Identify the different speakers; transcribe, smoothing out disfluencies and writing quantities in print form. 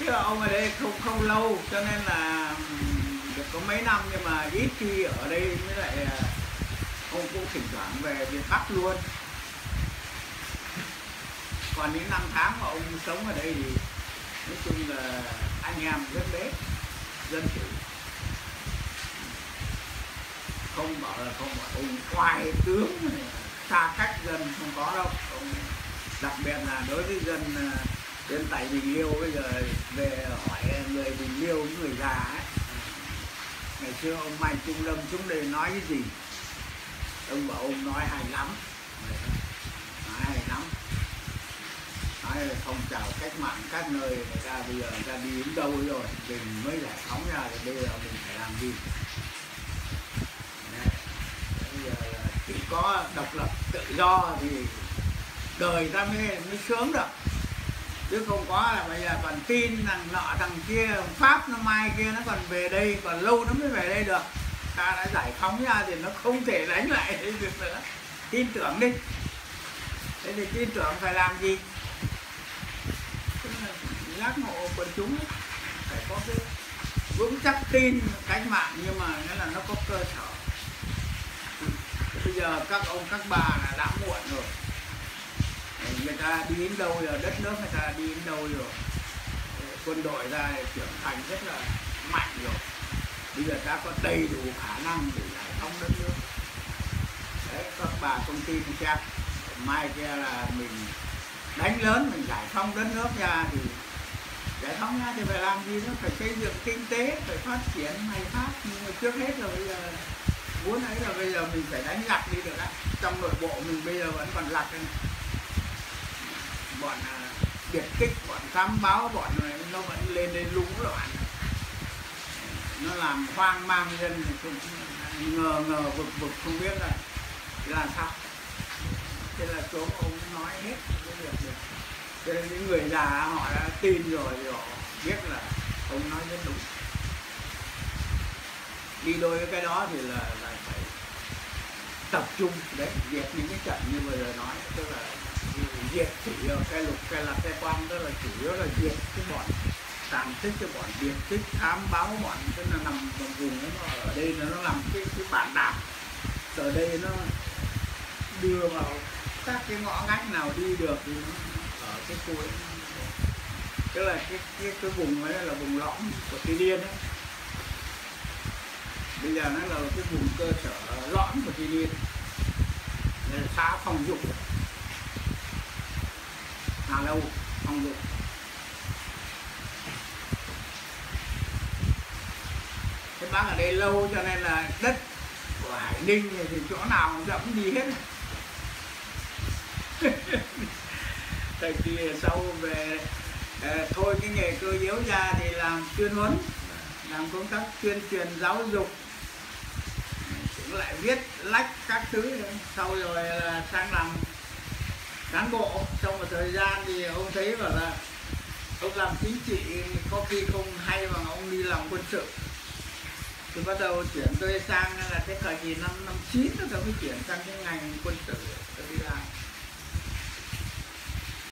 Speaker 1: Chứ ông ở đây không lâu cho nên là được có mấy năm, nhưng mà ít khi ở đây, với lại ông cũng thỉnh thoảng về miền Bắc luôn. Còn những năm tháng mà ông sống ở đây thì nói chung là anh em rất bế, dân chủ, không bảo là không bảo ông khoai tướng xa cách dân, không có đâu. Ông đặc biệt là đối với dân tại Bình Liêu, bây giờ về hỏi người Bình Liêu, những người già ấy, ngày xưa ông Mai Trung Lâm xuống đây nói cái gì, ông bảo ông nói hay lắm, nói hay lắm, nói là phong trào cách mạng các nơi người ta bây giờ người ta đi đến đâu rồi, mình mới giải phóng ra, thì bây giờ mình phải làm gì. Đấy. Bây giờ chỉ có độc lập tự do thì đời ta mới sướng được, chứ không có là bây giờ còn tin thằng nọ thằng kia, Pháp nó mai kia nó còn về đây, còn lâu nó mới về đây được. Ta đã giải phóng ra thì nó không thể đánh lại được nữa. Tin tưởng đi. Thế thì tin tưởng phải làm gì? Giác ngộ quần chúng ấy, phải có cái vững chắc tin cách mạng, nhưng mà nghĩa là nó có cơ sở. Bây giờ các ông các bà là đã muộn rồi, người ta đi đến đâu rồi, đất nước người ta đi đến đâu rồi, quân đội ra trưởng thành rất là mạnh rồi, bây giờ ta có đầy đủ khả năng để giải phóng đất nước. Đấy, các bà công ty thì xem mai kia là mình đánh lớn, mình giải phóng đất nước ra, thì giải phóng ra thì phải làm gì nữa, phải xây dựng kinh tế, phải phát triển này khác. Nhưng mà trước hết là bây giờ muốn ấy là bây giờ mình phải đánh giặc đi được đấy. Trong nội bộ mình bây giờ vẫn còn giặc này, bọn biệt kích, bọn thám báo, bọn này nó vẫn lên đây lũng loạn, nó làm hoang mang dân, ngờ vực không biết là sao. Thế là số ông nói hết cái việc này. Cho nên những người già họ đã tin rồi thì họ biết là ông nói rất đúng. Đi đôi với cái đó thì là phải tập trung đấy, diệt những cái trận như vừa rồi nói, tức là diệt chủ yếu cái lục cái là cái quan, tức là chủ yếu là diệt cái bọn tàn tích, cái bọn biệt tích, thám báo, bọn tức là nằm trong vùng nó ở đây là nó làm cái bản đạp ở đây, nó đưa vào các cái ngõ ngách nào đi được thì nó ở cái cuối, tức là cái vùng ấy là vùng lõm của Tuy Điên ấy. Bây giờ nó là cái vùng cơ sở lõm của Tuy Điên, là xã Phong Dục, Hà Lâu, Phong Dục. Thế bác ở đây lâu cho nên là đất của Hải Ninh thì chỗ nào cũng dẫm đi hết. Thời kỳ sau về thôi cái nghề cơ yếu ra thì làm tuyên huấn, làm công tác tuyên truyền giáo dục, cũng lại viết lách các thứ. Sau rồi là sang làm cán bộ. Trong một thời gian thì ông thấy bảo là ông làm chính trị có khi không hay bằng ông đi làm quân sự, thì bắt đầu chuyển tôi sang là cái thời kỳ năm 59 tôi mới chuyển sang cái ngành quân sự tôi đi làm.